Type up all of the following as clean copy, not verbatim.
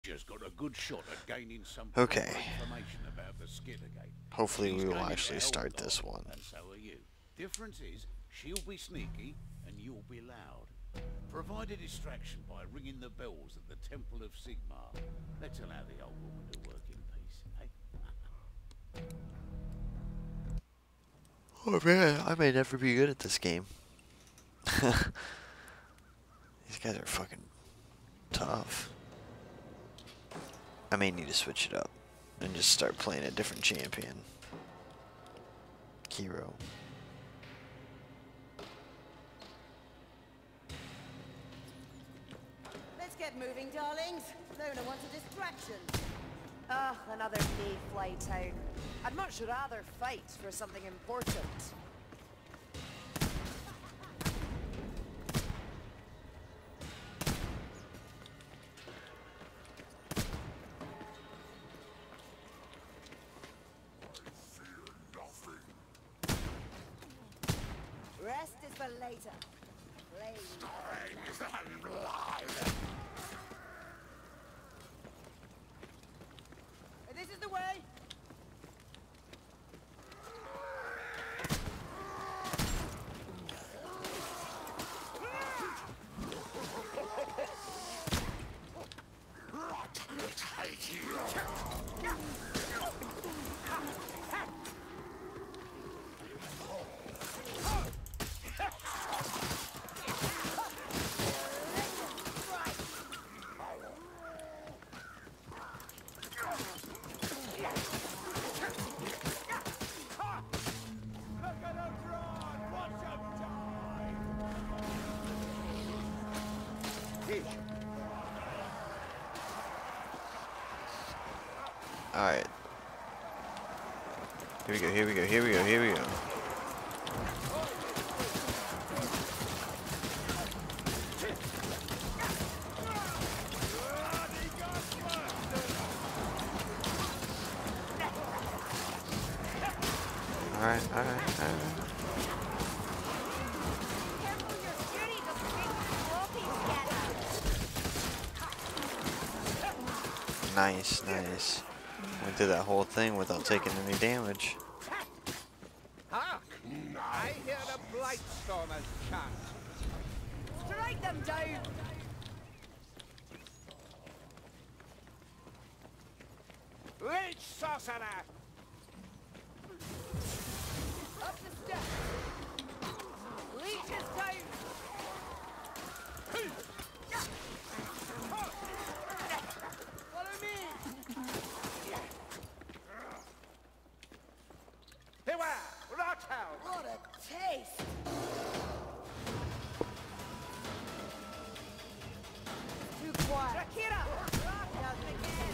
Just got a good shot at gaining some Okay. proper information about the Skittergate. Hopefully She's we will going into actually start this Hellguard, one. and so are you. Difference is, she'll be sneaky, and you'll be loud. Provide a distraction by ringing the bells at the Temple of Sigmar. Let's allow the old woman to work in peace, eh? Oh man, I may never be good at this game. These guys are fucking tough. I may need to switch it up and just start playing a different champion. Kiro. Let's get moving, darlings. Luna wants a distraction. Ugh, another mayfly town. I'd much rather fight for something important. Rest is for later. This is the way. Alright. Here we go, here we go, here we go, here we go. Alright, alright, alright. Careful your beauty doesn't make floppy. Nice, nice. Went through that whole thing without taking any damage. Hark! I hear the Blightstormers chant. Strike them down. Leech sorcerer! Up the steps. Leech is down. Follow me. Beware! Rothound! What a taste. Too quiet. Shakira! Down again.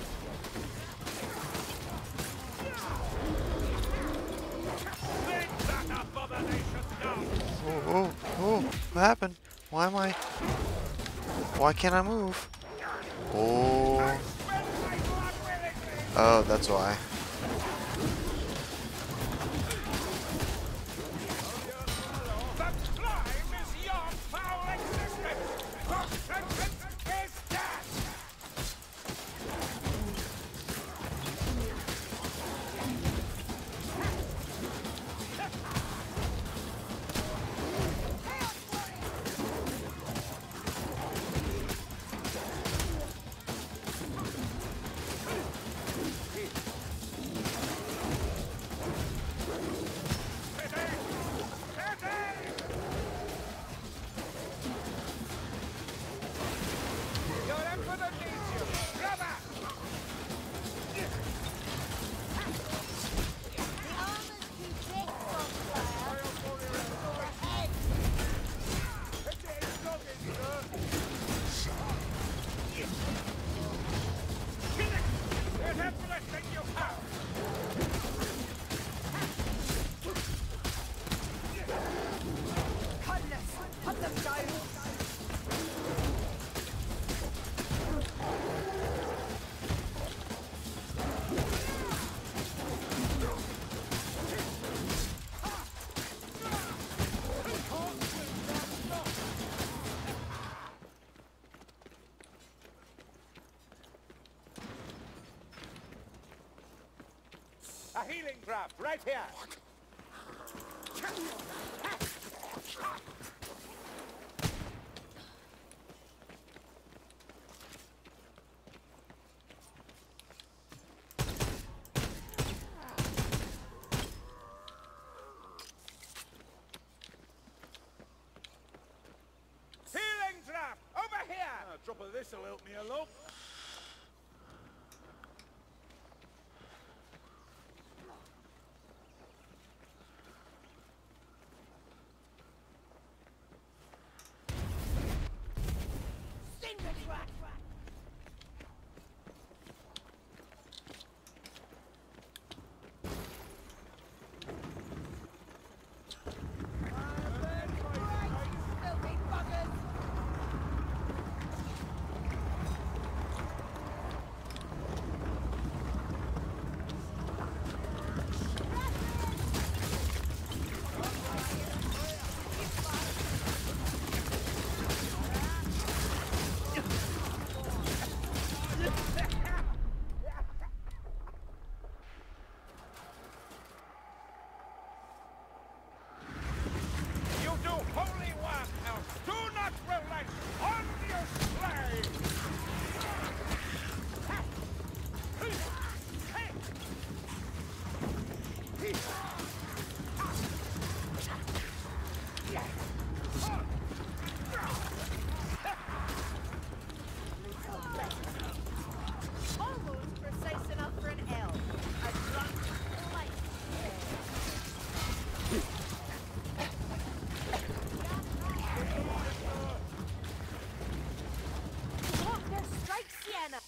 Let that abomination down! Oh, oh, what happened? Why am I... Why can't I move? Oh. Spend my blood willingly! Oh, that's why. The climb is your foul existence! Your sentence is death! A healing trap, right here. Healing trap, over here. A drop of this'll help me along. Filthy buggers! You do holy work, elf. Do not relent. On your slave. Almost precise enough for an L. A drunk light. Look, there's Strike Sienna!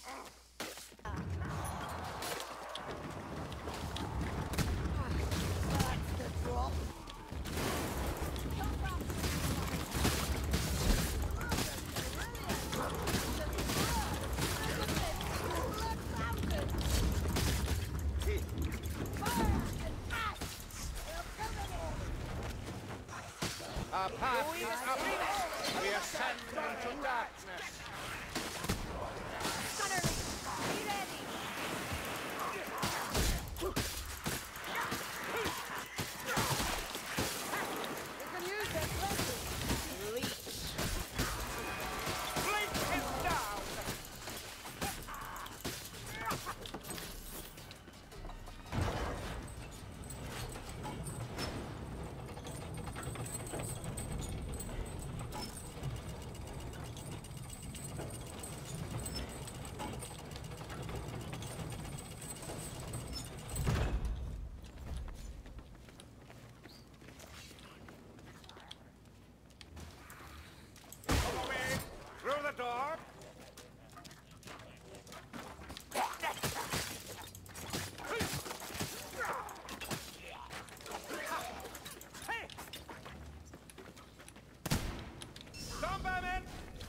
That's the drop. Our path is up. We ascend into darkness. Gunner, be ready! We can use that weapon. Leech. Blink is down. Follow me through the door. Hey! Bomberman!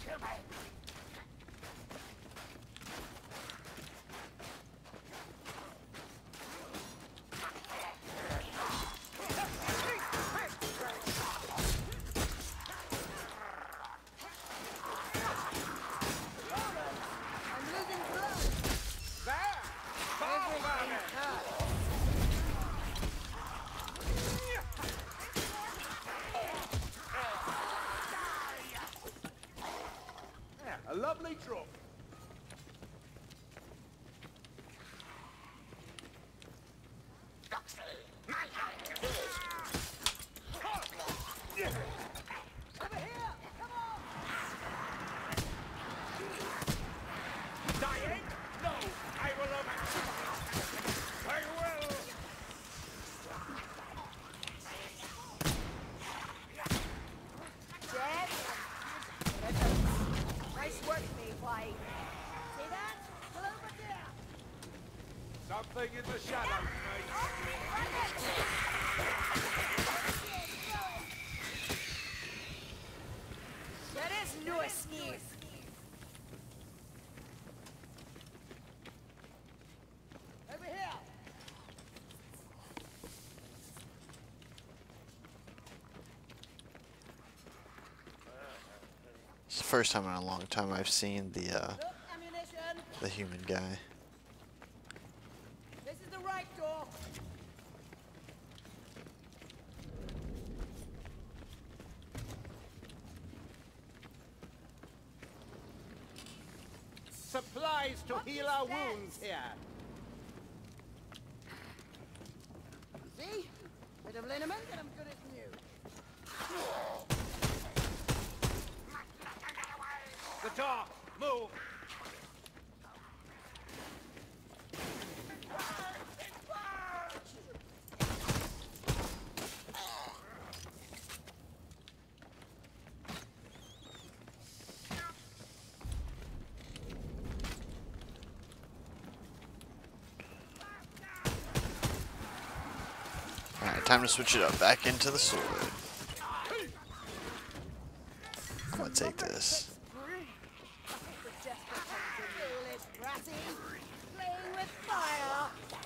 I'm losing blood. There! Bomberman! Yeah, a lovely drop. Dying? No! I will I will! Dead? Nice work, Mayfly. See that? Still over there. Something in the shadows, mate. That is no sneeze. Over here. It's the first time in a long time I've seen Look, ammunition. the human guy. This is the right door. supplies to heal our wounds here. See? Bit of liniment and I'm good as new. The door! Move! Alright, time to switch it up. Back into the sword. I'm gonna take this. Foolish bratty. Playing with fire.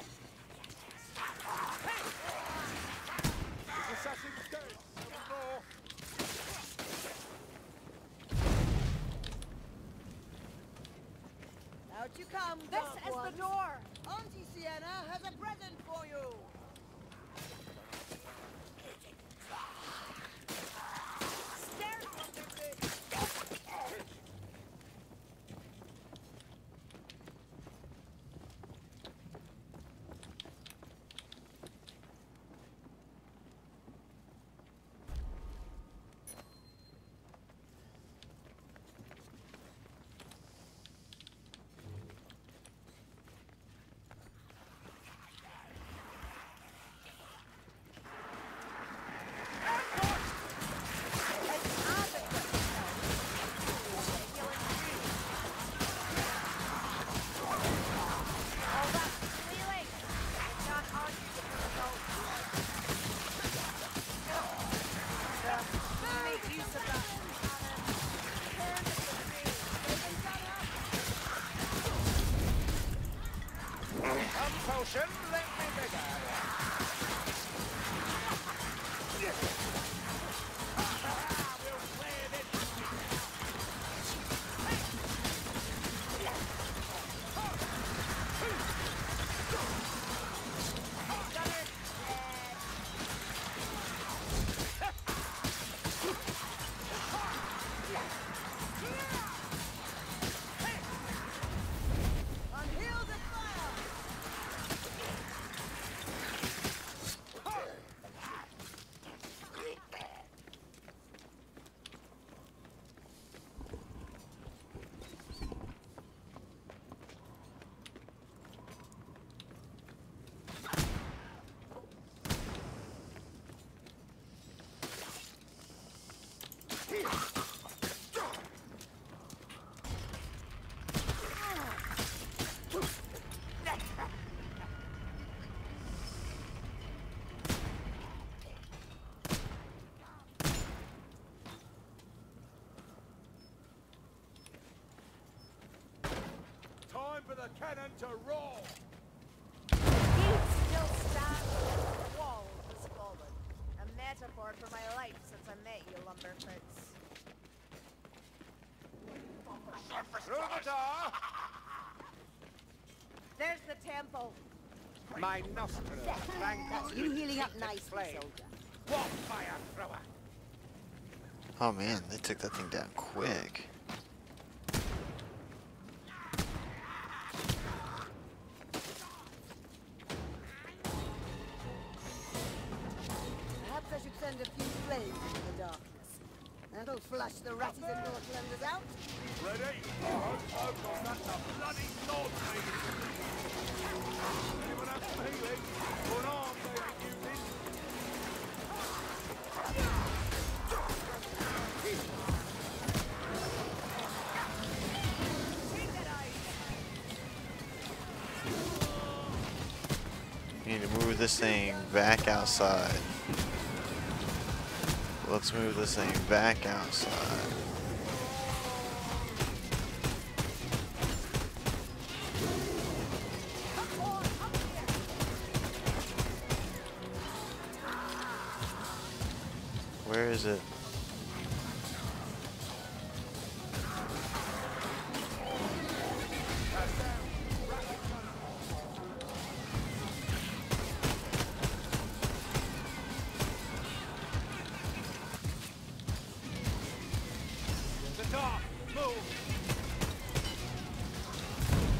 Assassin's dead! On the floor! Out you come, This dark is ones. the door. Auntie Sienna has a present for you. Stairs under good. Potion, let me bigger. We'll play this. Unheal the fire. Time for the cannon to roar. He still stands. The wall has fallen. A metaphor for my life since I met you, Lumberfoots. Through the door. There's the temple. My nostrils clank on You healing up nicely, flame. soldier. What fire thrower? Oh man, they took that thing down quick. Perhaps I should send a few flames into the darkness. That'll flush the ratties and Northlanders out. Ready? I've got that bloody sword thing. Anyone have some healing? Or an arm they ain't using? We need to move this thing back outside. Let's move this thing back outside. Where is it? The door, move!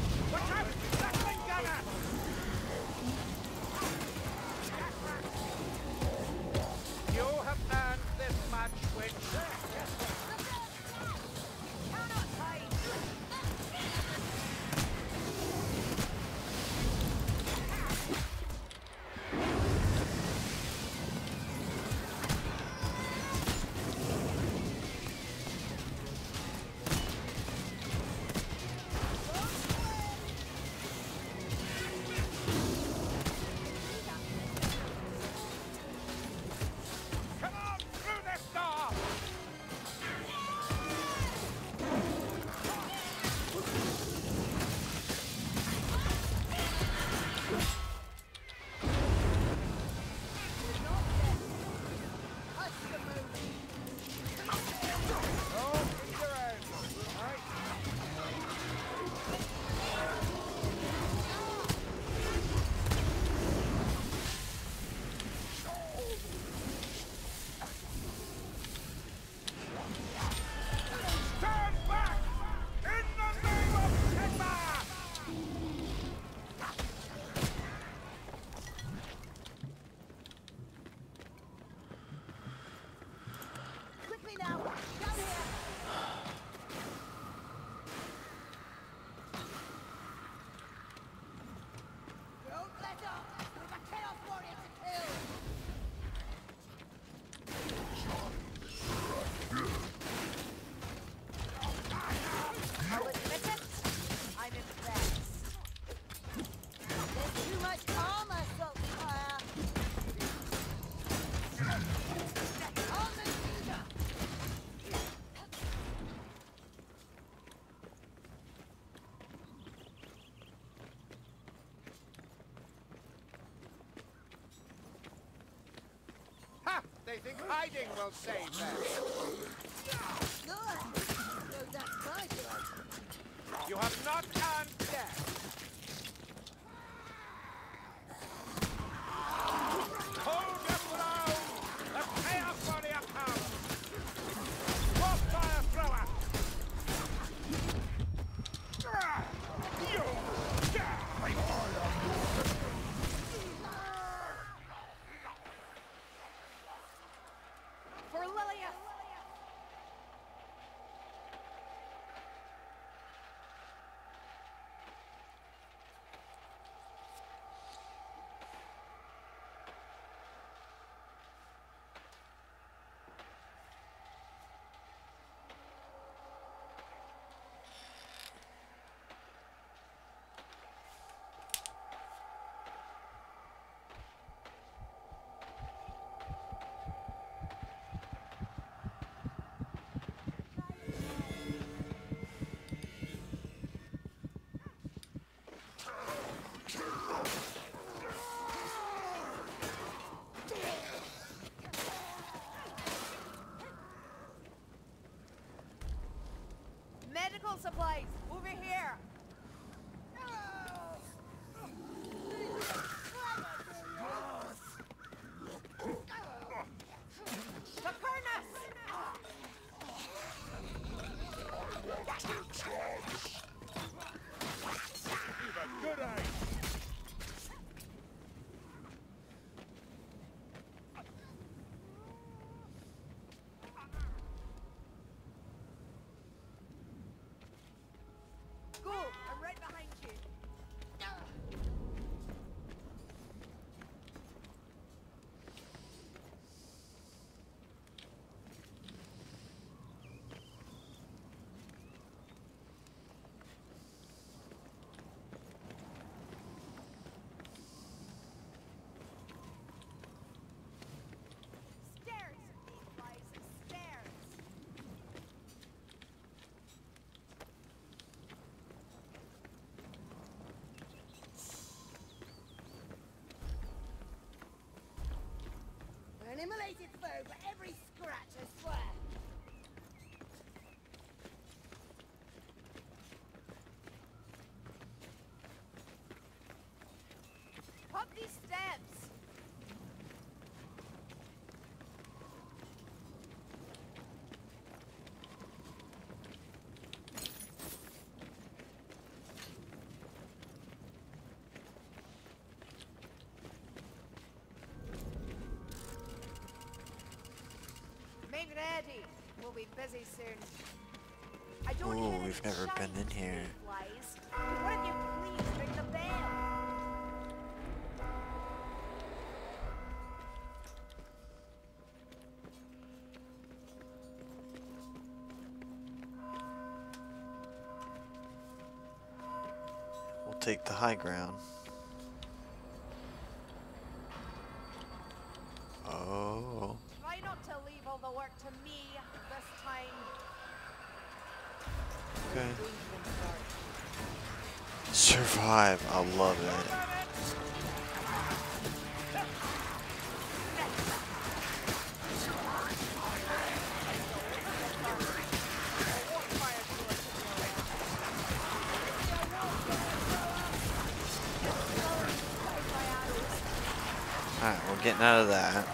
They think hiding will save them. You have not earned death. Hold your ground! The chaos warrior comes! War fire thrower! For Lilius! Medical supplies, over here! Good eye! Go! I'm right behind you. Stairs, mayflies, stairs. An immolated foe for every scratch, I swear. Up these steps! Make ready. We'll be busy soon. I don't Ooh, hear any we've never been in shiny here. mayflies. One of you please ring the bell. We'll take the high ground. Oh. Try not to leave all the work to me this time. Okay. Survive. I love it. Alright, we're getting out of that.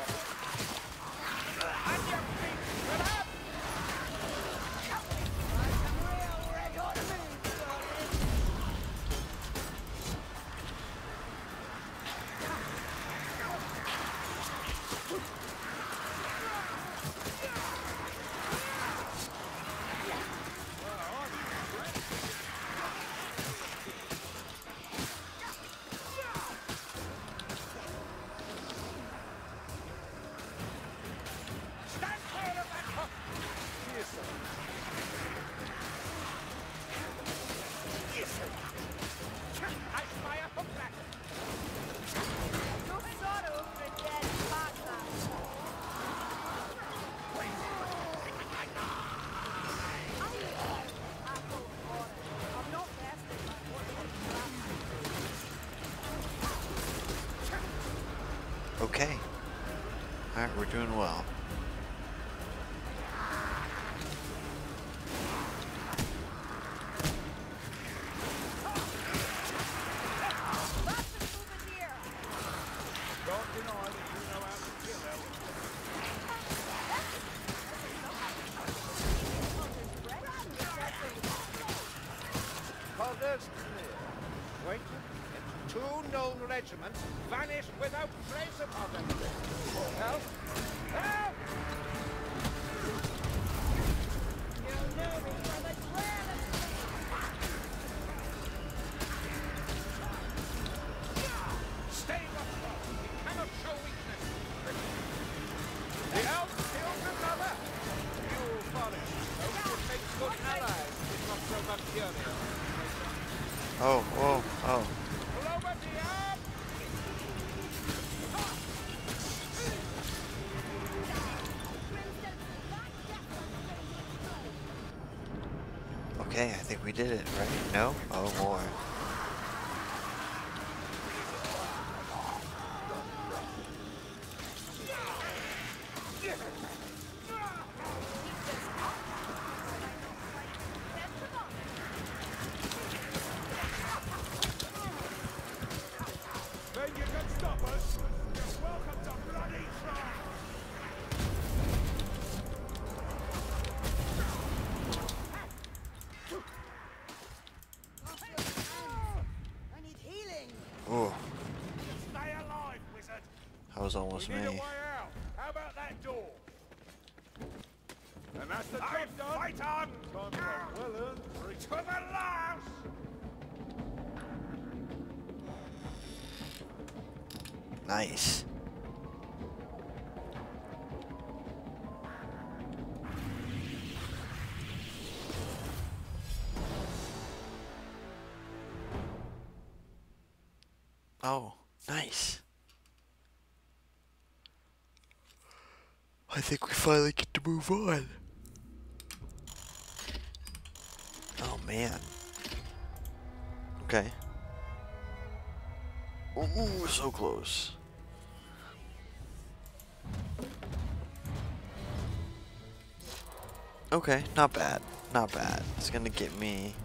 Stand clear of that hook! Yes, sir. Yes, sir. I spy a hook back. No sorrow for a dead partner. Apple order. I'm not tested by what Okay. Alright, we're doing well. Don't deny that you know how to kill elves. Colders clear. Waiting. Two known regiments vanished without trace upon them. Help! Help! You'll know me from a trail of Stay up close. We cannot show weakness. The elves killed another. You forest. Those would make good allies, if not so mercurial. Oh, whoa, oh. Blow up the arm! Okay, I think we did it, right? No? Oh, more. Then you can stop us. You're welcome to bloody try. I need healing. Oh, Stay alive, wizard. that was almost We need a way me. out. How about that door? And that's the job done. Fight on! Well earned. To the last! Nice. Oh, nice. I think we finally get to move on. Oh man. Okay. Ooh, so close. Okay, not bad. Not bad. It's gonna get me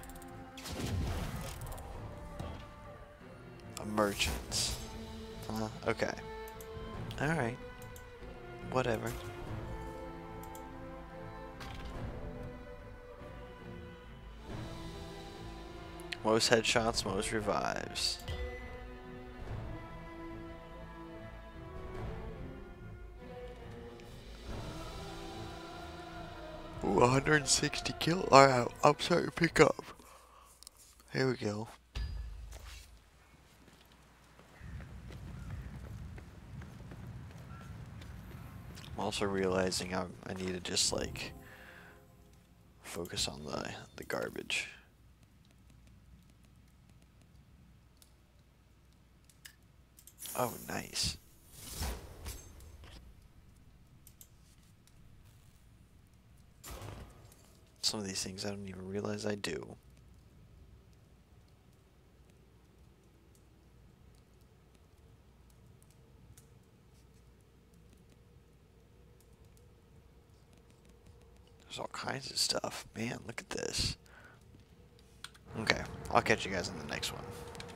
a merchant. Okay. Alright. Whatever. Most headshots, most revives. Ooh, 160 kill. Alright, I'm starting to pick up. Here we go. I'm also realizing I need to just like focus on the garbage. Oh, nice. Some of these things I don't even realize I do. There's all kinds of stuff. Man, look at this. Okay, I'll catch you guys in the next one.